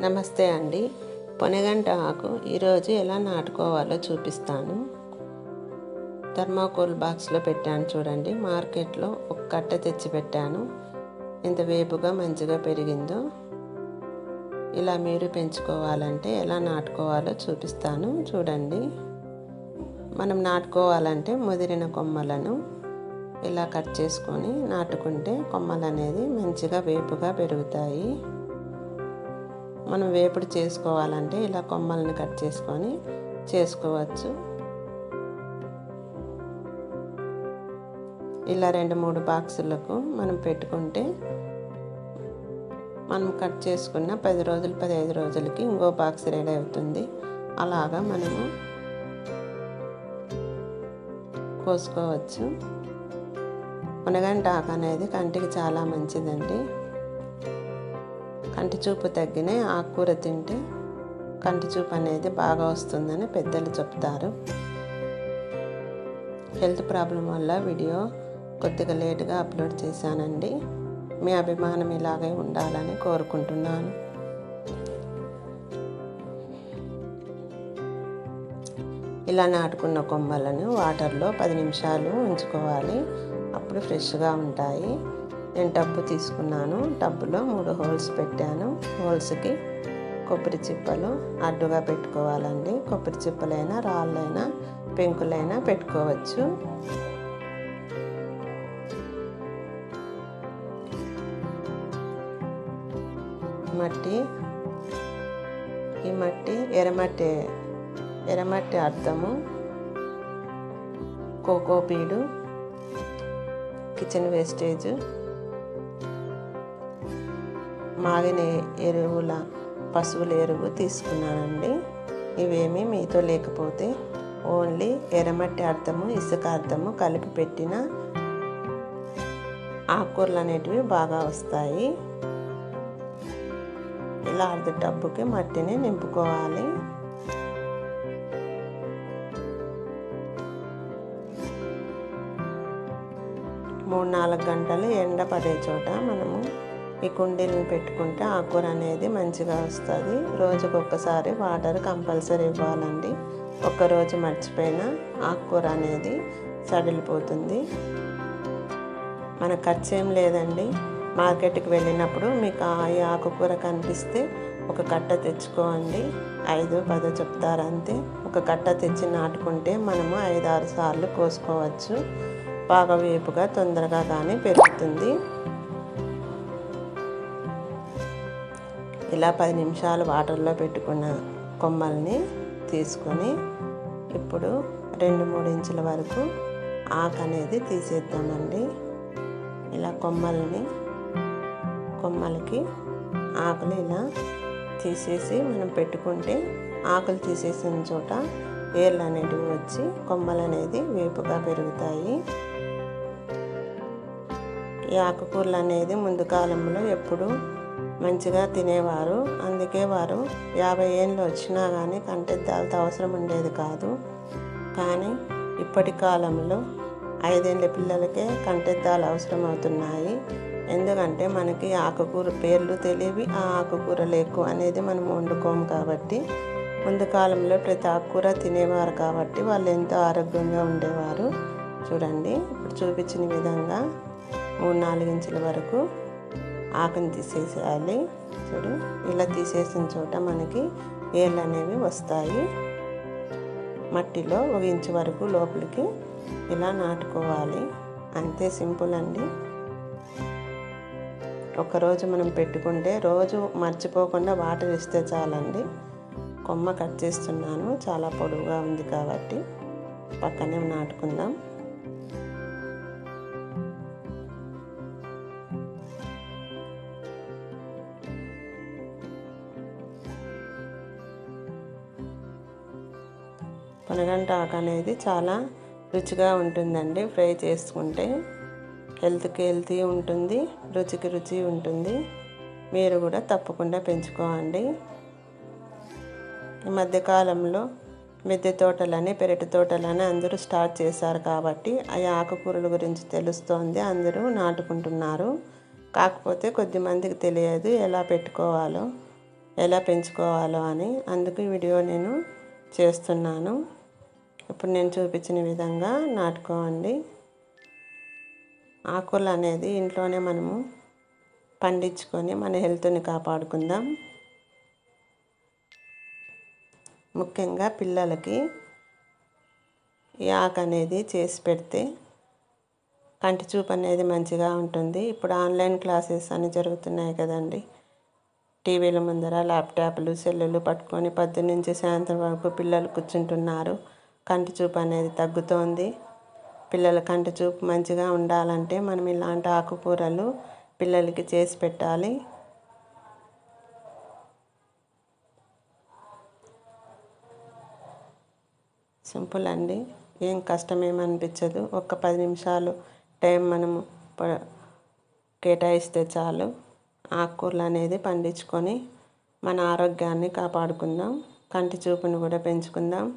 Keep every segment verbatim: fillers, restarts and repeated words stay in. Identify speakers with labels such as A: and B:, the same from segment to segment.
A: నమస్తే అండి. పొనగంట ఆకు ఈరోజు ఎలా నాటుకోవాలో చూపిస్తాను. థర్మాకోల్ బాక్స్లో పెట్టాను చూడండి. మార్కెట్లో ఒక కట్ట తెచ్చి పెట్టాను. ఎంత వేపుగా మంచిగా పెరిగిందో. ఇలా మీరు పెంచుకోవాలంటే ఎలా నాటుకోవాలో చూపిస్తాను చూడండి. మనం నాటుకోవాలంటే ముదిరిన కొమ్మలను ఇలా కట్ చేసుకొని నాటుకుంటే కొమ్మలు అనేది మంచిగా వేపుగా పెరుగుతాయి. మనం వేపుడు చేసుకోవాలంటే ఇలా కొమ్మలను కట్ చేసుకొని చేసుకోవచ్చు. ఇలా రెండు మూడు బాక్సులకు మనం పెట్టుకుంటే మనం కట్ చేసుకున్న పది రోజులు పదిహేను రోజులకి ఇంకో బాక్స్ రెడీ అవుతుంది. అలాగా మనము కోసుకోవచ్చు. మునగంట ఆకు అనేది కంటికి చాలా మంచిదండి. కంటి చూపు తగ్గిన ఆకుకూర తింటే కంటి చూపు అనేది బాగా వస్తుందని పెద్దలు చెప్తారు. హెల్త్ ప్రాబ్లం వల్ల వీడియో కొద్దిగా లేటుగా అప్లోడ్ చేశానండి. మీ అభిమానం ఇలాగే ఉండాలని కోరుకుంటున్నాను. ఇలా నాటుకున్న కొమ్మలను వాటర్లో పది నిమిషాలు ఉంచుకోవాలి. అప్పుడు ఫ్రెష్గా ఉంటాయి. నేను టబ్బు తీసుకున్నాను. టబ్బులో మూడు హోల్స్ పెట్టాను. హోల్స్కి కొబ్బరి చిప్పలు అడ్డుగా పెట్టుకోవాలండి. కొబ్బరి చిప్పలైనా రాళ్ళైనా పెంకులైనా పెట్టుకోవచ్చు. మట్టి ఈ మట్టి ఎర్రమట్టి ఎర్రమట్టి అర్థము కోకోపీడు కిచెన్ వేస్టేజ్ మాగిన ఎరువుల పశువుల ఎరువు తీసుకున్నానండి. ఇవేమీ మీతో లేకపోతే ఓన్లీ ఎర్రమట్టి అర్థము ఇసుక అర్థము కలిపి పెట్టిన ఆకుకూరలు అనేటివి బాగా వస్తాయి. ఇలా అర్ధ టబ్బుకి మట్టిని నింపుకోవాలి. మూడు నాలుగు గంటలు ఎండ పడే చోట మనము ఈ కుండీలను పెట్టుకుంటే ఆకుకూర అనేది మంచిగా వస్తుంది. రోజుకు ఒక్కసారి వాటర్ కంపల్సరీ ఇవ్వాలండి. ఒక్కరోజు మర్చిపోయినా ఆకుకూర అనేది సడిలిపోతుంది. మన ఖర్చు ఏం లేదండి. మార్కెట్కి వెళ్ళినప్పుడు మీకు ఈ ఆకుకూర కనిపిస్తే ఒక కట్ట తెచ్చుకోండి. ఐదు పదో చెప్తారు అంతే. ఒక కట్ట తెచ్చి నాటుకుంటే మనము ఐదు ఆరు సార్లు కోసుకోవచ్చు. బాగా వేపుగా తొందరగా కానీ పెరుగుతుంది. ఇలా పది నిమిషాలు వాటర్లో పెట్టుకున్న కొమ్మల్ని తీసుకొని ఇప్పుడు రెండు మూడు ఇంచుల వరకు ఆకు అనేది తీసేద్దామండి. ఇలా కొమ్మల్ని కొమ్మలకి ఆకులు ఇలా తీసేసి మనం పెట్టుకుంటే ఆకులు తీసేసిన చోట వేర్లు అనేటివి వచ్చి కొమ్మలు అనేది వేపుగా పెరుగుతాయి. ఈ ఆకుకూరలు అనేది ముందు కాలంలో ఎప్పుడు మంచిగా తినేవారు. అందుకే వారు యాభై ఏళ్ళు వచ్చినా కానీ కంటెద్దాలతో అవసరం ఉండేది కాదు. కానీ ఇప్పటి కాలంలో ఐదేళ్ళ పిల్లలకే కంటెద్దాలు అవసరం అవుతున్నాయి. ఎందుకంటే మనకి ఆకుకూర పేర్లు తెలియవి, ఆ ఆకుకూరలు ఎక్కువ అనేది మనం వండుకోము కాబట్టి. ముందు కాలంలో ప్రతి ఆకుకూర తినేవారు కాబట్టి వాళ్ళు ఎంతో ఆరోగ్యంగా ఉండేవారు. చూడండి, ఇప్పుడు చూపించిన విధంగా మూడు నాలుగు ఇంచుల వరకు ఆకుని తీసేసేయాలి. చూడు, ఇలా తీసేసిన చోట మనకి ఏళ్ళు అనేవి వస్తాయి. మట్టిలో ఒక ఇంచు వరకు లోపలికి ఇలా నాటుకోవాలి. అంతే, సింపుల్ అండి. ఒకరోజు మనం పెట్టుకుంటే రోజు మర్చిపోకుండా వాటర్ ఇస్తే చాలండి. కొమ్మ కట్ చేస్తున్నాను, చాలా పొడవుగా ఉంది కాబట్టి పక్కనే నాటుకుందాం. పొనగంట ఆకు అనేది చాలా రుచిగా ఉంటుందండి. ఫ్రై చేసుకుంటే హెల్త్కి హెల్తీ ఉంటుంది, రుచికి రుచి ఉంటుంది. మీరు కూడా తప్పకుండా పెంచుకోండి. ఈ మధ్యకాలంలో మిద్దె తోటలని పెరటి తోటలని అందరూ స్టార్ట్ చేశారు కాబట్టి ఆ ఆకుకూరల గురించి తెలుస్తోంది. అందరూ నాటుకుంటున్నారు. కాకపోతే కొద్దిమందికి తెలియదు ఎలా పెట్టుకోవాలో. ఎలా పెంచుకోవాలో అని, అందుకు ఈ వీడియో నేను చేస్తున్నాను. ఇప్పుడు నేను చూపించిన విధంగా నాటుకోండి. ఆకుకూరలు అనేది ఇంట్లోనే మనము పండించుకొని మన హెల్త్ని కాపాడుకుందాం. ముఖ్యంగా పిల్లలకి ఈ ఆకు అనేది చేసి పెడితే కంటి చూపు అనేది మంచిగా ఉంటుంది. ఇప్పుడు ఆన్లైన్ క్లాసెస్ అని జరుగుతున్నాయి కదండి. టీవీల ముందర ల్యాప్టాప్లు సెల్లులు పట్టుకొని పొద్దున్న నుంచి సాయంత్రం వరకు పిల్లలు కూర్చుంటున్నారు. కంటి చూపు అనేది తగ్గుతోంది. పిల్లల కంటి చూపు మంచిగా ఉండాలంటే మనం ఇలాంటి ఆకుకూరలు పిల్లలకి చేసి పెట్టాలి. సింపుల్ అండి, ఏం కష్టమేమనిపించదు. ఒక్క పది నిమిషాలు టైం మనము కేటాయిస్తే చాలు. ఆకుకూరలు అనేది పండించుకొని మన ఆరోగ్యాన్ని కాపాడుకుందాం, కంటి చూపును కూడా పెంచుకుందాం.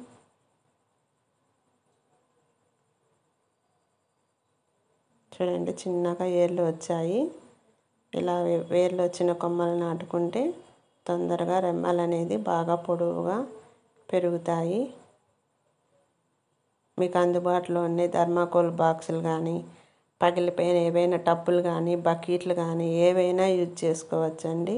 A: చూడండి, చిన్నగా ఏర్లు వచ్చాయి. ఇలా వేర్లు వచ్చిన కొమ్మలు నాటుకుంటే తొందరగా రెమ్మలు అనేది బాగా పొడవుగా పెరుగుతాయి. మీకు అందుబాటులో ఉండే థర్మాకోల్ బాక్సులు కానీ, పగిలిపోయిన ఏవైనా టప్పులు కానీ, బకెట్లు కానీ ఏవైనా యూజ్ చేసుకోవచ్చండి.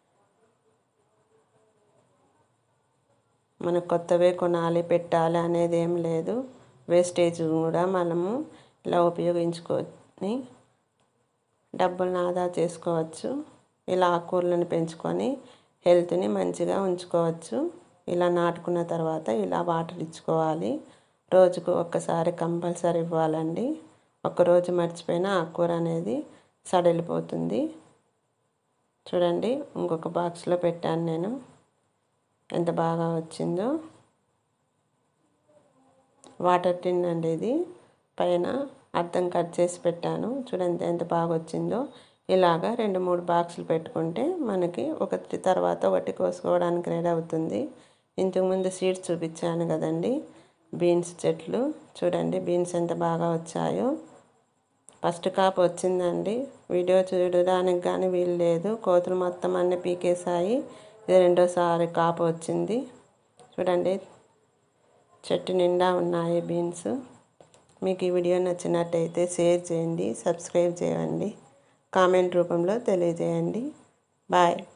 A: మనకు కొత్తవే కొనాలి పెట్టాలి అనేది ఏం లేదు. వేస్టేజ్ కూడా మనము ఇలా ఉపయోగించుకొని డబ్బులను ఆదా చేసుకోవచ్చు. ఇలా ఆకుకూరలను పెంచుకొని హెల్త్ని మంచిగా ఉంచుకోవచ్చు. ఇలా నాటుకున్న తర్వాత ఇలా వాటర్ ఇచ్చుకోవాలి. రోజుకు ఒక్కసారి కంపల్సరీ ఇవ్వాలండి. ఒక్కరోజు మర్చిపోయినా ఆకుకూర అనేది సడలిపోతుంది. చూడండి, ఇంకొక బాక్స్లో పెట్టాను నేను. ఎంత బాగా వచ్చిందో. వాటర్ టిన్ అండి ఇది. పైన అద్దం కట్ చేసి పెట్టాను. చూడండి ఎంత బాగా వచ్చిందో. ఇలాగా రెండు మూడు బాక్సులు పెట్టుకుంటే మనకి ఒకటి తర్వాత ఒకటి కోసుకోవడానికి రెడీ అవుతుంది. ఇంతకుముందు సీడ్స్ చూపించాను కదండి, బీన్స్ చెట్లు. చూడండి బీన్స్ ఎంత బాగా వచ్చాయో. ఫస్ట్ కాపు వచ్చిందండి. వీడియో చూడడానికి కానీ వీలు లేదు, కోతులు మొత్తం అన్నీ పీకేసాయి. ఇది రెండోసారి కాపు వచ్చింది. చూడండి చెట్టు నిండా ఉన్నాయి బీన్స్. మీకు ఈ వీడియో నచ్చినట్టయితే షేర్ చేయండి, సబ్స్క్రైబ్ చేయండి, కామెంట్ రూపంలో తెలియజేయండి. బాయ్.